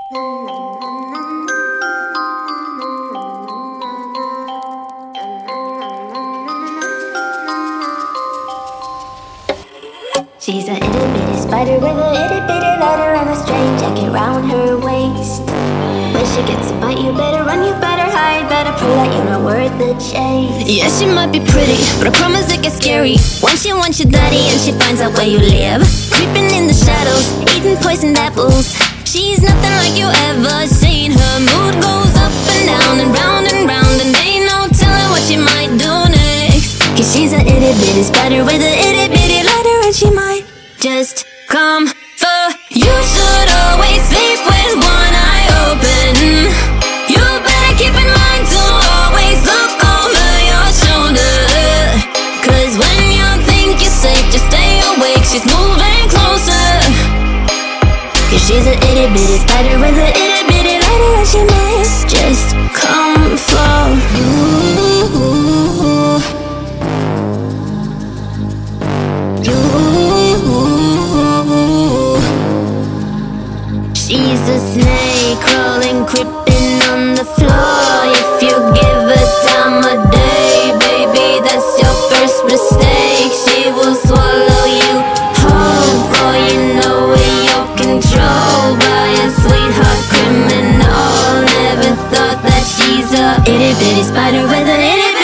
She's a itty bitty spider with a itty bitty ladder and a string jacket round her waist. When she gets a bite, you better run, you better hide, better pray that you're not worth the chase. Yeah, she might be pretty, but I promise it gets scary once she wants your daddy and she finds out where you live. Creeping in the shadows, eating poisoned apples. She's nothing like you ever seen. Her mood goes up and down and round and round, and ain't no telling what she might do next. Cause she's a itty bitty spider with a itty bitty ladder, and she might just come for you. Should always sleep with one eye open. You better keep in mind to always look over your shoulder. Cause when you think you're safe, just stay awake, she's moving closer. Cause she's a itty bitty spider with a itty bitty ladder, and she might just come for you. She's a snake crawling, creeping on the floor. If you give her time of day, baby, that's your first mistake. She will swallow you whole, for you know you're controlled by a sweetheart criminal. Never thought that she's a itty bitty spider with a itty bitty